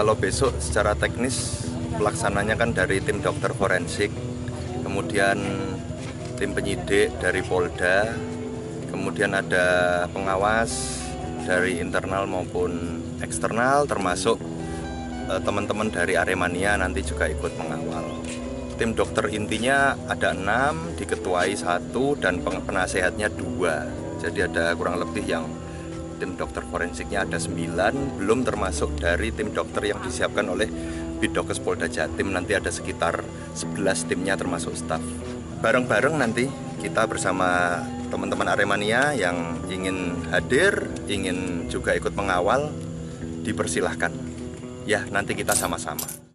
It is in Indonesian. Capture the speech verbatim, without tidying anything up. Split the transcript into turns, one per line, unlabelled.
kalau besok secara teknis pelaksananya kan dari tim dokter forensik, kemudian tim penyidik dari Polda, kemudian ada pengawas dari internal maupun eksternal, termasuk teman-teman dari Aremania nanti juga ikut mengawal. Tim dokter intinya ada enam, diketuai satu dan penasehatnya dua. Jadi ada kurang lebih yang tim dokter forensiknya ada sembilan, belum termasuk dari tim dokter yang disiapkan oleh Bidokes Polda Jatim. Nanti ada sekitar sebelas timnya termasuk staf. Bareng-bareng nanti kita bersama teman-teman Aremania yang ingin hadir, ingin juga ikut mengawal, dipersilahkan. Ya, nanti kita sama-sama.